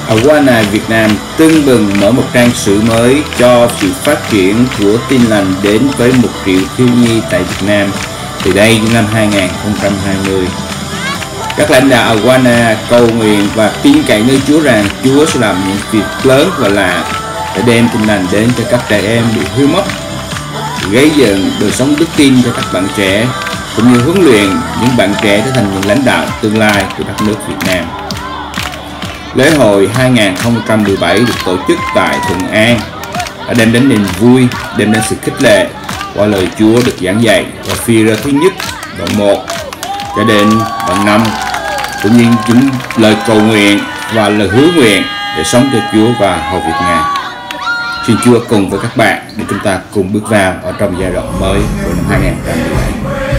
Awana Việt Nam tưng bừng mở một trang sử mới cho sự phát triển của Tin Lành đến với 1 triệu thiếu nhi tại Việt Nam từ đây đến năm 2020. Các lãnh đạo Awana cầu nguyện và tin cậy nơi Chúa rằng Chúa sẽ làm những việc lớn và lạ để đem Tin Lành đến cho các trẻ em bị hư mất, gây dựng đời sống đức tin cho các bạn trẻ, cũng như huấn luyện những bạn trẻ trở thành những lãnh đạo tương lai của đất nước Việt Nam. Lễ hội 2017 được tổ chức tại Thuận An đã đem đến niềm vui, đem đến sự khích lệ qua lời Chúa được giảng dạy và Phi-rơ thứ nhất đoạn 1 cho đến đoạn 5, cũng như những lời cầu nguyện và lời hứa nguyện để sống cho Chúa và hầu việc Ngài. Xin Chúa cùng với các bạn để chúng ta cùng bước vào ở trong giai đoạn mới của năm 2017.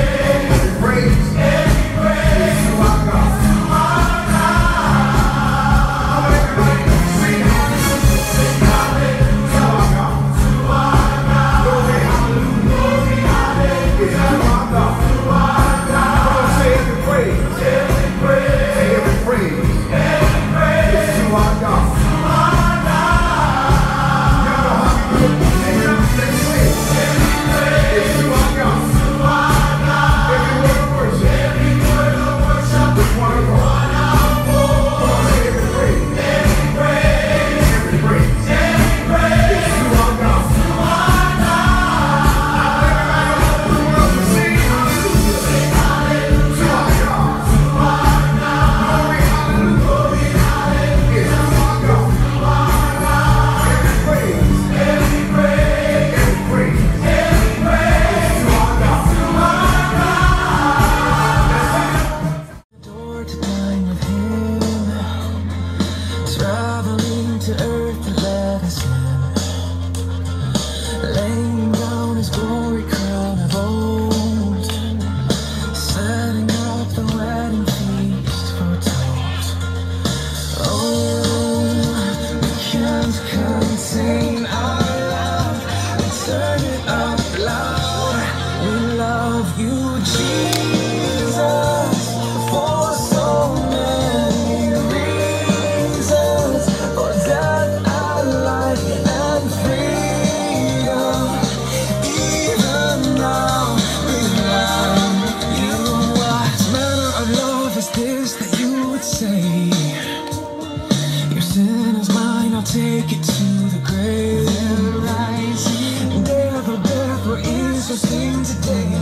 Take it to the grave. Death, oh death, where is your sting today?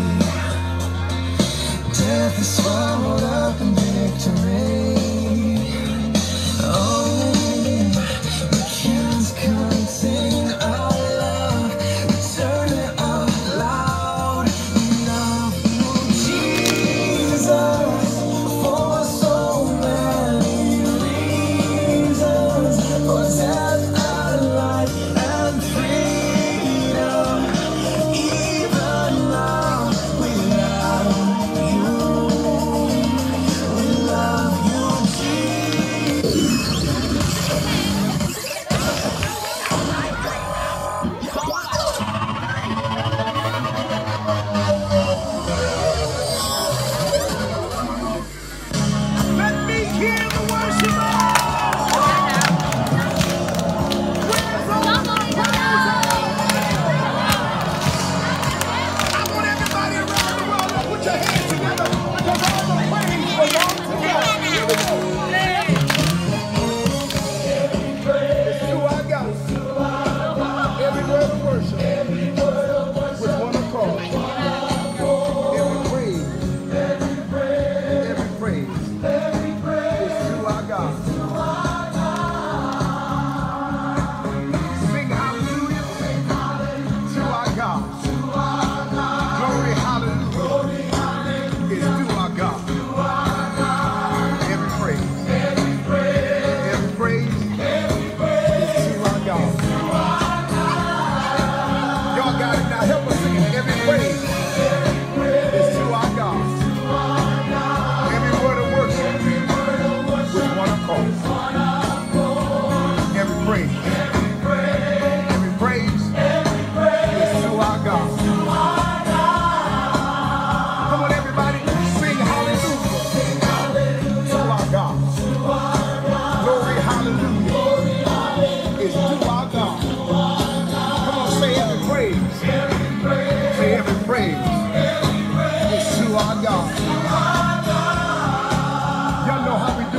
Death is swallowed up in victory. Oh, we can't contain our love. We turn it up loud. We love you, Jesus, for so many reasons. For death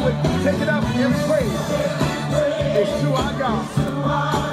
it, take it up and praise. It's to our God.